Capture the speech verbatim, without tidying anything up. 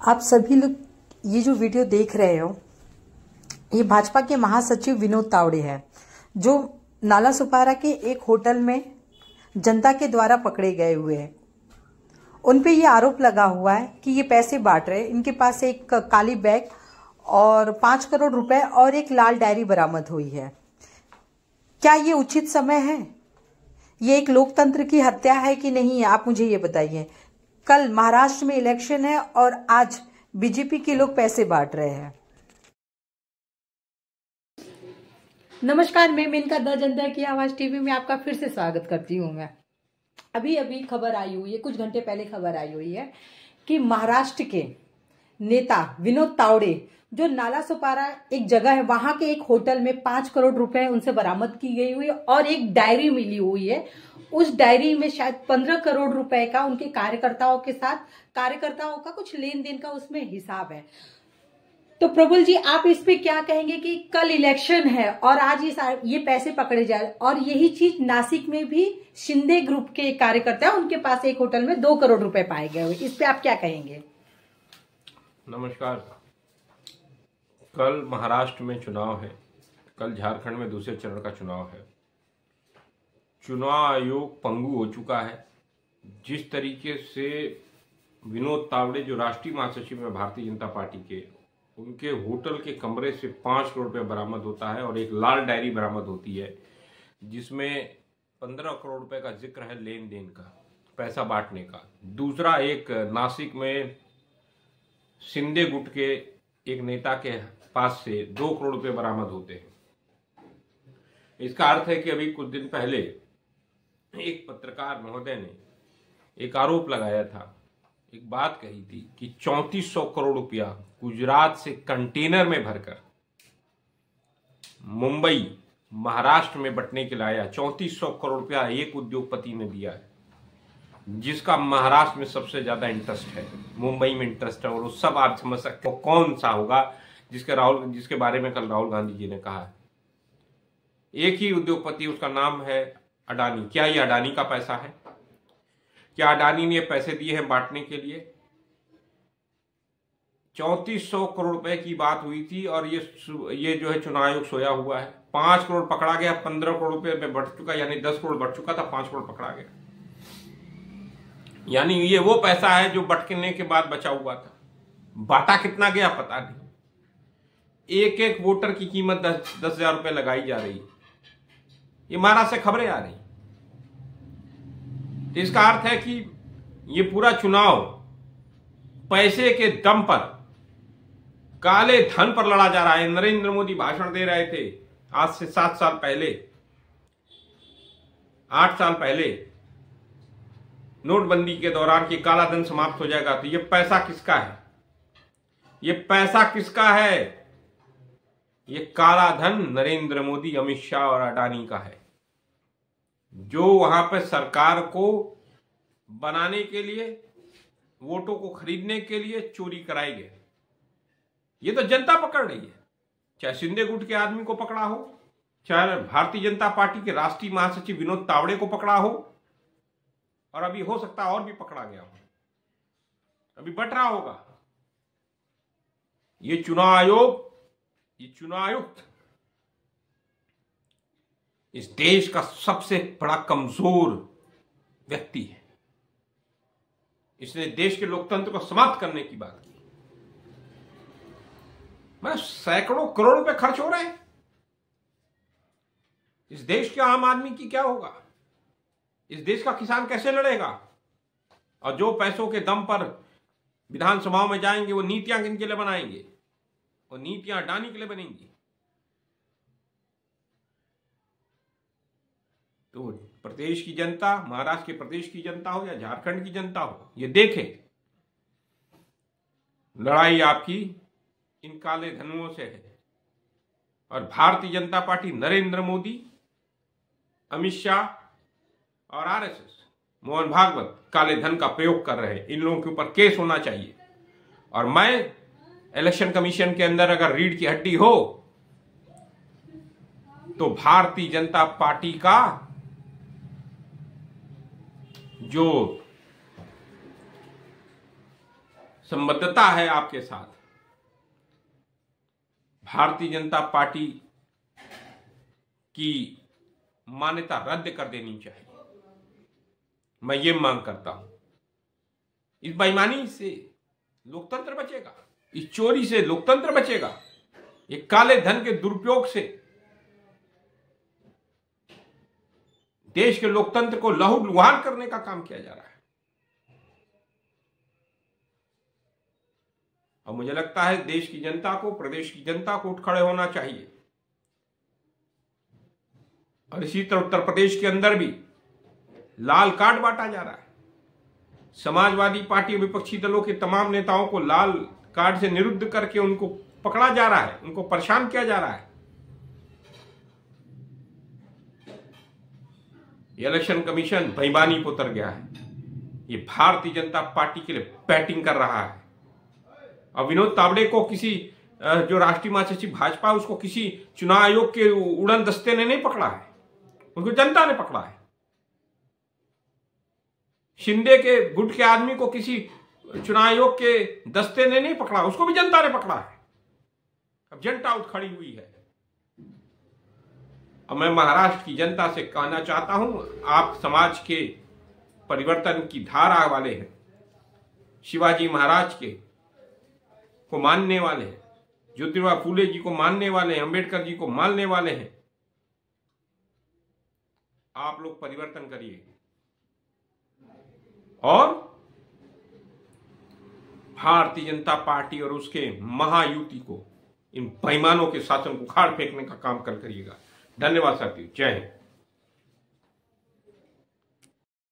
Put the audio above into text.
आप सभी लोग ये जो वीडियो देख रहे हो, ये भाजपा के महासचिव विनोद तावड़े हैं, जो नाला सुपारा के एक होटल में जनता के द्वारा पकड़े गए हुए हैं। उन पे ये आरोप लगा हुआ है कि ये पैसे बांट रहे हैं। इनके पास एक काली बैग और पांच करोड़ रुपए और एक लाल डायरी बरामद हुई है। क्या ये उचित समय है? ये एक लोकतंत्र की हत्या है कि नहीं है? आप मुझे ये बताइए। कल महाराष्ट्र में इलेक्शन है और आज बीजेपी के लोग पैसे बांट रहे हैं। नमस्कार, मैं मेनका द जनता की आवाज टीवी में आपका फिर से स्वागत करती हूँ। मैं अभी अभी खबर आई हुई है, कुछ घंटे पहले खबर आई हुई है कि महाराष्ट्र के नेता विनोद तावड़े, जो नाला सुपारा एक जगह है, वहां के एक होटल में पांच करोड़ रुपए उनसे बरामद की गई हुई है और एक डायरी मिली हुई है। उस डायरी में शायद पंद्रह करोड़ रुपए का उनके कार्यकर्ताओं के साथ कार्यकर्ताओं का कुछ लेन देन का उसमें हिसाब है। तो प्रबुल जी, आप इस पे क्या कहेंगे कि कल इलेक्शन है और आज ये ये पैसे पकड़े जाए, और यही चीज नासिक में भी शिंदे ग्रुप के कार्यकर्ता, उनके पास एक होटल में दो करोड़ रुपए पाए गए हुए, इस पे आप क्या कहेंगे? नमस्कार। कल महाराष्ट्र में चुनाव है, कल झारखंड में दूसरे चरण का चुनाव है। चुनाव आयोग पंगु हो चुका है। जिस तरीके से विनोद तावड़े, जो राष्ट्रीय महासचिव है भारतीय जनता पार्टी के, उनके होटल के कमरे से पांच करोड़ रुपए बरामद होता है और एक लाल डायरी बरामद होती है जिसमें पंद्रह करोड़ रुपए का जिक्र है लेन देन का, पैसा बांटने का। दूसरा, एक नासिक में शिंदे गुट के एक नेता के पास से दो करोड़ रुपए बरामद होते हैं। इसका अर्थ है कि अभी कुछ दिन पहले एक पत्रकार महोदय ने एक आरोप लगाया था, एक बात कही थी कि चौंतीस सौ करोड़ रुपया गुजरात से कंटेनर में भरकर मुंबई महाराष्ट्र में बंटने के लिए आया। चौंतीस सौ करोड़ रुपया एक उद्योगपति ने दिया है, जिसका महाराष्ट्र में सबसे ज्यादा इंटरेस्ट है, मुंबई में इंटरेस्ट है। और वो सब आप समझ सकते हो कौन सा होगा जिसके राहुल जिसके बारे में कल राहुल गांधी जी ने कहा है। एक ही उद्योगपति, उसका नाम है अडानी। क्या ये अडानी का पैसा है? क्या अडानी ने पैसे दिए हैं बांटने के लिए? चौंतीस सौ करोड़ रुपए की बात हुई थी और ये ये जो है चुनाव आयोग सोया हुआ है। पांच करोड़ पकड़ा गया, पंद्रह करोड़ रुपए में बढ़ चुका, यानी दस करोड़ बढ़ चुका था, पांच करोड़ पकड़ा गया। यानी ये वो पैसा है जो बटकने के बाद बचा हुआ था। बांटा कितना गया पता नहीं। एक एक वोटर की कीमत दस दस हजार रुपए लगाई जा रही है। ये महाराष्ट्र से खबरें आ रही। तो इसका अर्थ है कि ये पूरा चुनाव पैसे के दम पर, काले धन पर लड़ा जा रहा है। नरेंद्र मोदी भाषण दे रहे थे आज से सात साल पहले, आठ साल पहले, नोटबंदी के दौरान कि काला धन समाप्त हो जाएगा। तो ये पैसा किसका है? ये पैसा किसका है? ये काला धन नरेंद्र मोदी, अमित शाह और अडानी का है, जो वहां पर सरकार को बनाने के लिए, वोटों को खरीदने के लिए चोरी कराई गई। ये तो जनता पकड़ रही है, चाहे शिंदे गुट के आदमी को पकड़ा हो, चाहे भारतीय जनता पार्टी के राष्ट्रीय महासचिव विनोद तावड़े को पकड़ा हो, और अभी हो सकता है और भी पकड़ा गया हो, अभी बट रहा होगा। ये चुनाव आयोग, ये चुनाव आयुक्त इस देश का सबसे बड़ा कमजोर व्यक्ति है। इसने देश के लोकतंत्र को समाप्त करने की बात की। मैं सैकड़ों करोड़ रुपए खर्च हो रहे हैं। इस देश के आम आदमी की क्या होगा? इस देश का किसान कैसे लड़ेगा? और जो पैसों के दम पर विधानसभाओं में जाएंगे, वो नीतियां किनके लिए बनाएंगे? वो नीतियां अडानी के लिए बनेंगी। तो प्रदेश की जनता, महाराष्ट्र के प्रदेश की जनता हो या झारखंड की जनता हो, ये देखे लड़ाई आपकी इन काले धनुओं से है। और भारतीय जनता पार्टी, नरेंद्र मोदी, अमित शाह और आरएसएस, मोहन भागवत काले धन का प्रयोग कर रहे हैं। इन लोगों के ऊपर केस होना चाहिए। और मैं इलेक्शन कमीशन के अंदर अगर रीढ़ की हड्डी हो तो भारतीय जनता पार्टी का जो संबद्धता है आपके साथ। भारतीय जनता पार्टी की मान्यता रद्द कर देनी चाहिए, मैं ये मांग करता हूं। इस बेईमानी से लोकतंत्र बचेगा, इस चोरी से लोकतंत्र बचेगा, ये काले धन के दुरुपयोग से देश के लोकतंत्र को लहूलुहान करने का काम किया जा रहा है। और मुझे लगता है देश की जनता को, प्रदेश की जनता को उठ खड़े होना चाहिए। और इसी तरह उत्तर प्रदेश के अंदर भी लाल कार्ड बांटा जा रहा है। समाजवादी पार्टी, विपक्षी दलों के तमाम नेताओं को लाल कार्ड से निरुद्ध करके उनको पकड़ा जा रहा है, उनको परेशान किया जा रहा है। ये इलेक्शन कमीशन बेईमानी पर उतर गया है। ये भारतीय जनता पार्टी के लिए बैटिंग कर रहा है। और विनोद तावड़े को किसी जो राष्ट्रीय महासचिव भाजपा, उसको किसी चुनाव आयोग के उड़न दस्ते ने नहीं पकड़ा है, उनको जनता ने पकड़ा है। शिंदे के गुट के आदमी को किसी चुनाव आयोग के दस्ते ने नहीं पकड़ा, उसको भी जनता ने पकड़ा है। अब जनता उठ खड़ी हुई है। अब मैं महाराष्ट्र की जनता से कहना चाहता हूं, आप समाज के परिवर्तन की धारा वाले हैं, शिवाजी महाराज के को मानने वाले हैं, ज्योतिबा फूले जी को मानने वाले हैं, अंबेडकर जी को मानने वाले हैं। आप लोग परिवर्तन करिए और भारतीय जनता पार्टी और उसके महायुति को, इन बेईमानों के शासन को उखाड़ फेंकने का काम कर करिएगा। धन्यवाद साथियों, जय हिंद।